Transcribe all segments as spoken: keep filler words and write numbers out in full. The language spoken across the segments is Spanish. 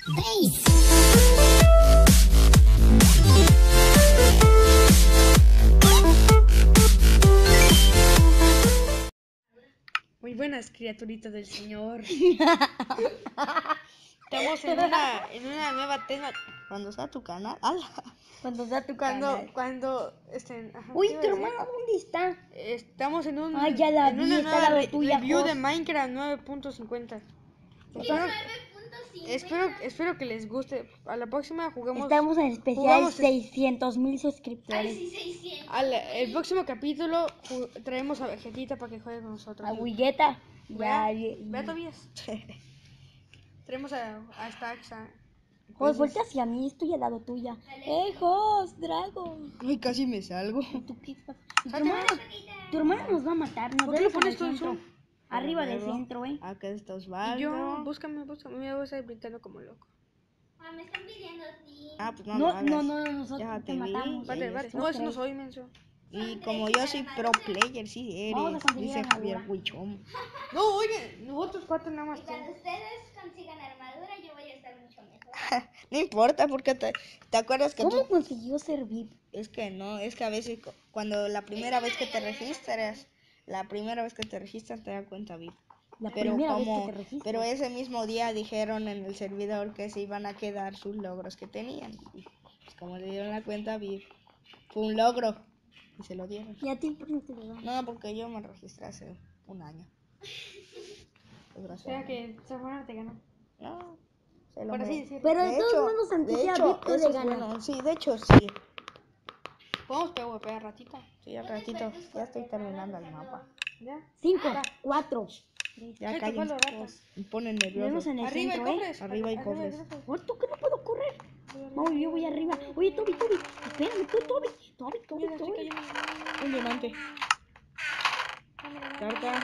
Muy buenas, criaturitas del Señor. Estamos en una, en una nueva tema. Cuando sea tu canal. ¡Hala! Cuando sea tu Cuando, canal. cuando, este, ajá, Uy, ¿qué iba tu a decir? hermano, ¿dónde está? Estamos en un, Ah, ya la en vi, una está nueva al lado re- tuya, review Jos. de Minecraft nueve punto cincuenta. Espero, espero, espero que les guste. A la próxima juguemos. Estamos en especial jugamos es- seiscientos mil suscriptores. al el próximo capítulo ju- traemos a Vegetita para que juegue con nosotros. A Wigueta. Ya, Vea, y- vea Tobías. Traemos a, a Stacks. A, Jos, voltea hacia mí, estoy al lado tuya. ¡Eh, Jos, Dragon! Ay, casi me salgo. ¿Tú qué estás? ¿Y tu hermano? Tu hermano nos va a matar, nos ¿Por qué le debes en pones el todo el centro. zoom? Arriba del Verlo. centro, eh. Acá está y Osvaldo. yo, búscame, búscame. Me voy a estar gritando como loco. Ah, me están pidiendo a ti. Ah, pues no, No, lo no, hagas. no, no, nosotros Ya te te vi. matamos. Vale, ya vale. está. No, eso no Ok. soy, menso. Y como yo soy pro player, sí Vamos a eres. conseguir Dice armadura. Javier Huichón. No, oigan, nosotros cuatro nada más. Y cuando ustedes consigan armadura, yo voy a estar mucho mejor. No importa, porque te, te acuerdas que ¿Cómo tú... consiguió ser V I P? Es que no, es que a veces cu- cuando la primera vez que te registras, la primera vez que te registras te da cuenta V I P. La Pero primera vez como, que te registras. pero ese mismo día dijeron en el servidor que se iban a quedar sus logros que tenían. Y pues como le dieron la cuenta V I P, fue un logro y se lo dieron. ¿Y a ti por qué no te lo dan? No, porque yo me registré hace un año. O sea que Safana te ganó. No, se lo Por así me- decirlo. Pero de, de todos hecho, modos, aunque de sea hecho, V I P, eso le es gana. bueno. Sí, de hecho sí. Podemos PvP ratito. Sí, al ratito. Ya estoy terminando el mapa. ¿Ya? Cinco, cuatro. Ya Ay, callen tocó los ratos. todos. Me ponen Nos vemos nervioso. en el Arriba hay centro, ¿eh? cofres. Arriba hay Arri- cofres. cofres. ¿Por tú que no puedo correr? Vamos, yo voy arriba. Oye, Toby, Toby. Espérame, tú, Toby. Toby, Toby, Mira, estoy Toby. cayendo. Un diamante. Carta.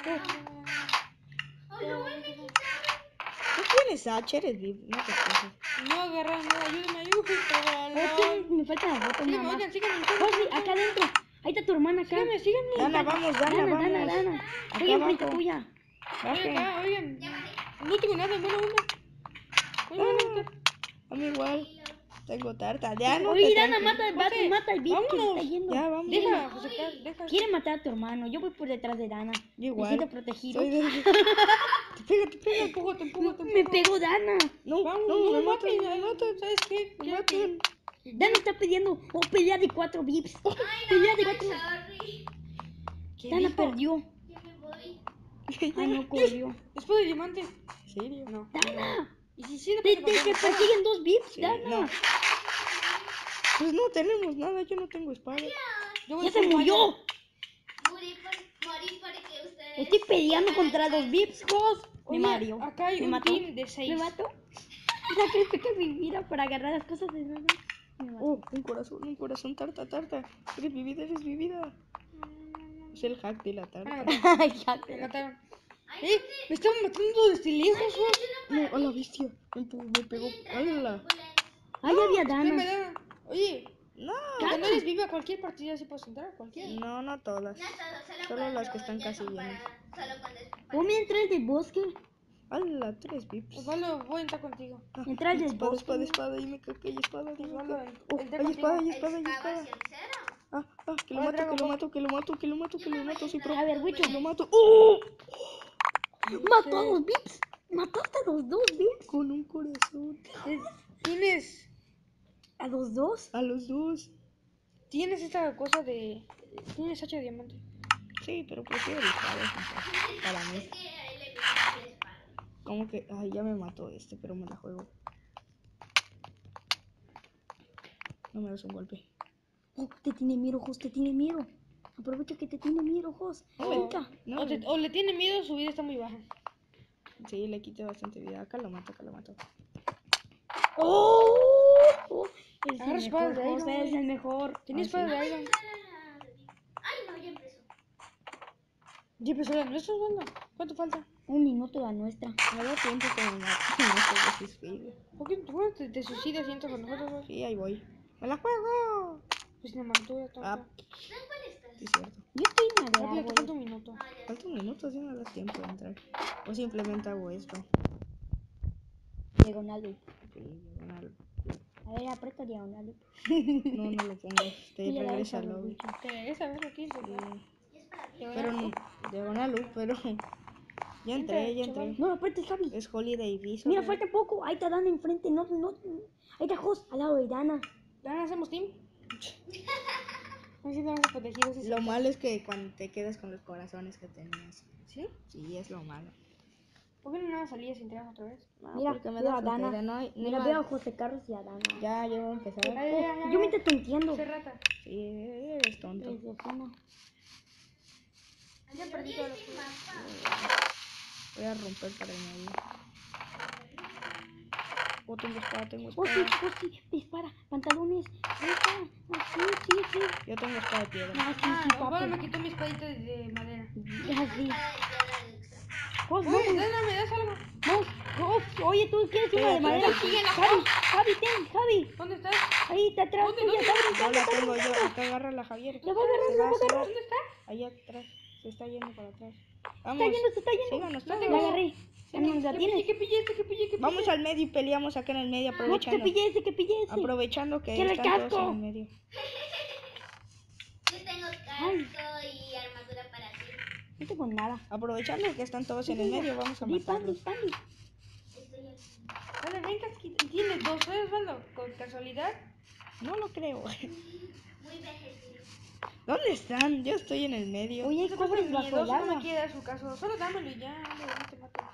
¿Tú tienes H? Eres V I P. No te pases. No agarra nada, ayúdame, ayúdame. Oye, tú, me faltan las botas nada Síganme, más. oigan, síganme. Jorge, acá adentro. Ahí está tu hermana acá. Síganme, síganme. Dana, vamos, Dana, Dana, vamos. Dana, Dana. Acá Estoy enfrente abajo. tuya. Oigan, Baje. acá, oigan. No tengo nada, bueno, uno. Oigan, A mí igual. Tengo tarta. Ya no Oye, te Dana, tranqui- mata, mata, José, mata al V I P que se vámonos. está yendo. Ya, vamos. deja, José Carlos, deja. Quiere matar a tu hermano. Yo voy por detrás de Dana. Yo Me igual. siento protegido. Soy de- Te pega, te Te pega. empujo, te empujo, te Me empujo. pegó Dana. No, Vamos, no, no me me matan, maten, me matan. ¿sabes qué? Me Quiero matan. que- Dana está pidiendo oh, pelea de cuatro V I Ps. Pelea de cuatro. Sorry. ¿Qué Dana dijo? perdió. Yo me voy. Ah, no corrió. Después de diamante. ¿En serio? No. Dana. ¿Y si sí le Te, pasa te, con te Dana? persiguen dos V I Ps, Sí, Dana. no. Pues no tenemos nada, yo no tengo espada. Yo voy Ya se por murió. Morí, por, morí porque ustedes. Estoy peleando contra dos V I Ps, Jos. Me Oye, mario. acá hay ¿Me un mató? team de seis. ¿Me mató? Sacrifica mi vida para agarrar las cosas de Dana. Me mató. Oh, un corazón, un corazón, tarta, tarta. Eres mi vida, eres mi vida. Es el hack de la Me tarta. mataron. Ay, ya Me te- mataron. ¡Eh! ¡Me están matando desde lejos! No, a la bestia. Me, pe- me pegó. ¡Hala! Ahí había Espérame, Dana. Dana. Oye, No. cuando eres viva, cualquier partida se puede entrar, cualquiera. No, no todas. No, solo, Solo cuando las que están ya casi son llenas. para- Solo cuando es para- ¿Cómo entra el del bosque? ¡Hala! Tres vips. Osvaldo, voy a entrar contigo. Ah, Entra el del espada, bosque. espada, espada. Dime que que hay espada. Dime Osvaldo, que... en- Oh, entré hay espada, hay contigo. espada, hay espada. Excavación cero. Ah, ah, que lo Hola, mato, Dragon que lo Ball. mato, que lo mato, que lo mato, que lo mato. Soy pro. A ver, Wicho. Lo mato. ¡Oh! Mató a dos V I Ps. Mataste a los dos V I Ps. Con un corazón. Eh, ¿Tienes, ¿A los dos? A los dos. tienes esta cosa de... Tienes hacha de diamante. Sí, pero prefiero el espada. Para mí. Es que a él le gusta la espada. Como que, ay, ya me mató este, pero me la juego. No me das un golpe. Oh, te tiene miedo, Jos, te tiene miedo. Aprovecha que te tiene miedo, Jos. O, Ahorita. No, o, te- o le tiene miedo, su vida está muy baja. sí, le quité bastante vida. Acá lo mato, acá lo mato. ¡Oh! oh eres Agarra el espada mejor, de Jos, Iron, eres güey. el mejor. ¿Tienes Ah, espada sí. de Iron? Ay, no, ya empezó. ¿Ya empezó la nuestra, Osvaldo? ¿Cuánto falta? Un minuto la nuestra. Me da tiempo que me mate. No sé si es feo. ¿Por qué tú te, te suicidas y entras con nosotros, güey? Sí, ahí voy. ¡Me la juego! Pues no mantuve todo. Ah, ¿Sabes cuál estás? sí, cierto. Yo estoy en la de Rápido, te falta un árboles. minuto. Ah, ya. Falta un minuto, así me da tiempo de entrar. O simplemente hago esto. Diagonal loop. Sí, diagonal. A ver, aprieta diagonal loop. No, no lo pongo. Te Y ya la regresa dejas al los lobby. bichos. Te regresa a ver aquí. Sí. Pero no, diagonal loop, pero ya entré, ya entré. No, aprieta, Javi. Es Holiday Visa. Mira, falta poco. Ahí está Dana enfrente. No, no. Ahí está Jos al lado de Dana. ¿Ya hacemos team? Así vamos a protegidos. Lo malo es que cuando te quedas con los corazones que tenías. ¿Sí? Sí, es lo malo. ¿Por qué no nada salías sin entrar otra vez? No, Mira, porque me veo da a Dana. flojera, no, hay- no Mira, iba- veo a José Carlos y a Dana. Ya, ya voy a empezar. Ya, ya, ya, Yo ya. me te entiendo. Soy rata. Sí, eres tonto. Josefina. Ya perdí todos los puntos. Voy a romper para el medio. Oh, tengo espada, tengo Oh, sí, espada. oh, sí. Dispara. Pantalones. Ahí está. Ah, sí, sí, sí. Yo tengo espada de piedra. Ah, sí, Ah, sí, bueno, me papi. quitó mi espadita de, de madera. Ah, sí. Jos, Oye, vamos. Dana, ¿me das algo? Vamos. Jos, oye, tú quieres una de Espérate, madera. espérate. Javi, Javi, ten, Javi. ¿Dónde estás? Ahí está atrás. ¿Dónde, tuya, dónde? Javi, No Javi, la Javi, tengo Javi. yo. Acá agárrala, Javier. La voy a agarrar, Se la va, voy a se va. agarrar. ¿Dónde está? Allá atrás. Se está yendo para atrás. Está Vamos. yendo, se está yendo. Síganos La todos. agarré. Ya no la ¿Qué tienes. pille, qué pille este, qué pille, qué pille? Vamos al medio y peleamos acá en el medio No, que aprovechando. pille ese, que pille ese. Aprovechando que ¡Quiero el están todos casco! en el medio. Yo tengo casco y armadura para ti. No tengo nada. Aprovechando que están todos en el medio, vamos a Di, Pandi, matarlos. Pandi. Estoy aquí. Dale, ven, casquito. ¿Tienes dos, eh, Osvaldo? ¿Con casualidad? No lo creo. Muy vejecido. ¿Dónde están? Yo estoy en el medio. Oye, No te cobres pases bajo el miedoso, no agua. me quiere dar su caso. Solo dámelo y ya, no, no te mato.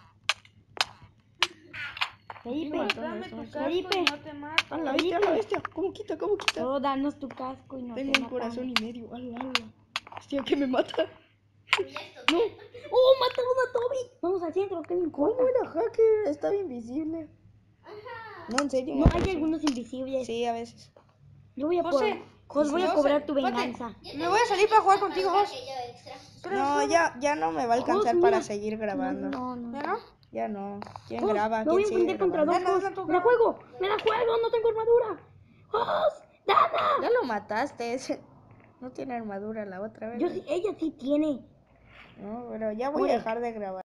Felipe, mató, Dame esto tu es- casco Felipe. y no te mato. A la bestia, a la bestia. ¿Cómo quita? ¿Cómo quita? solo danos tu casco y no Tengo te un matamos. corazón y medio. Ala, ala. Hostia, que me mata. No. ¡Oh, mataron a Toby! Vamos al centro, ¿qué me importa? ¿Cómo era hacker? Estaba invisible. No, en serio. No, me hay parece. algunos invisibles. Sí, a veces. Yo voy a José, por... Jos, voy a José, cobrar tu espérate. venganza. Me voy a salir para jugar contigo, vos. No, ya, ya no me va a alcanzar Jos, para mira. seguir grabando. No, no, ¿Ya no. no? Ya no. ¿Quién Jos, graba? me voy ¿Quién a sigue enfrentar contra dos grabando? Dana, Jos. Dana, tú ¡Me la graba. juego! ¡Me la juego! ¡No tengo armadura! ¡Jos! ¡Dana! Ya lo mataste. No tiene armadura la otra vez. Yo sí, ella sí tiene. No, pero ya voy Muere. a dejar de grabar.